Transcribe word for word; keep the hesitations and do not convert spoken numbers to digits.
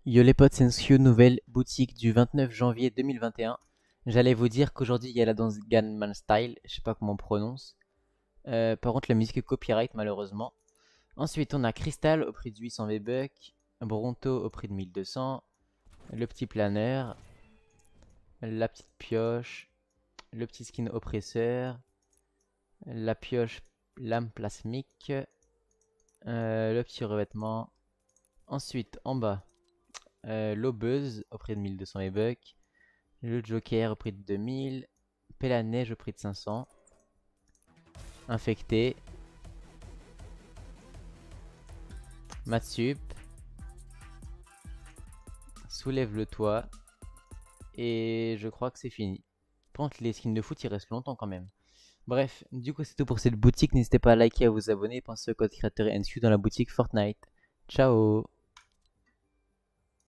Yo les potes, c'est Nsio, nouvelle boutique du vingt-neuf janvier deux mille vingt et un. J'allais vous dire qu'aujourd'hui il y a la danse Gangnam Style, je sais pas comment on prononce. Euh, par contre la musique est copyright malheureusement. Ensuite on a Crystal au prix de huit cents V-Bucks, Bronto au prix de mille deux cents, le petit planeur, la petite pioche, le petit skin oppresseur, la pioche lame plasmique, euh, le petit revêtement. Ensuite en bas, euh, l'aubeuse au prix de mille deux cents V-Bucks. Le Joker au prix de deux mille. Pelle à neige au prix de cinq cents. Infecté. Matsup. Soulève le toit. Et je crois que c'est fini. Par contre, les skins de foot, ils restent longtemps quand même. Bref, du coup, c'est tout pour cette boutique. N'hésitez pas à liker et à vous abonner. Pensez au code créateur N S U dans la boutique Fortnite. Ciao!